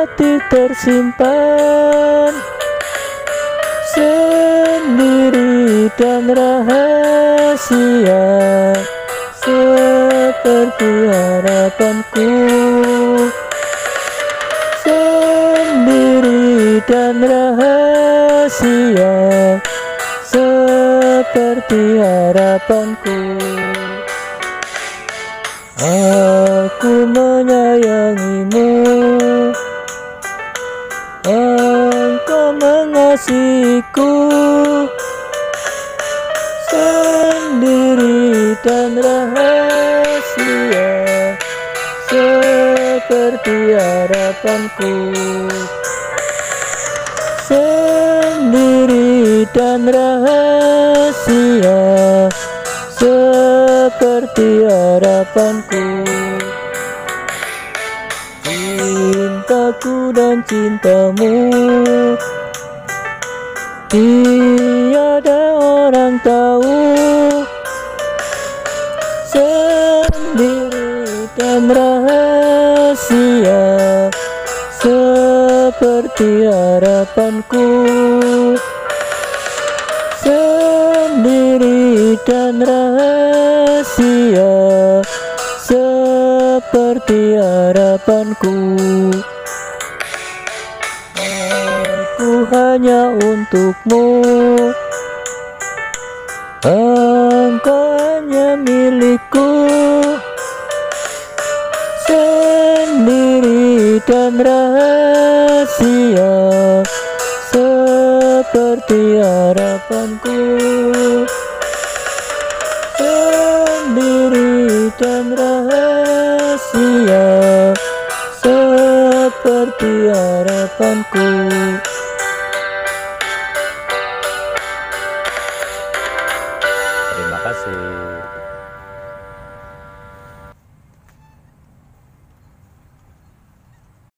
hati tersimpan sendiri dan rahasia, seperti harapanku. Sendiri dan rahasia, seperti harapanku. Aku menyayangimu, engkau mengasihiku. Sendiri dan rahasia, seperti harapanku. Sendiri dan rahasia, seperti harapanku. Cintaku dan cintamu tiada orang tahu. Sendiri dan rahasia, seperti harapanku. Sendiri dan rahasia, seperti harapanku. Aku hanya untukmu, engkau hanya milikku. Sendiri dan rahasia, seperti harapanku. Sendiri dan rahasia, seperti harapanku. Terima kasih.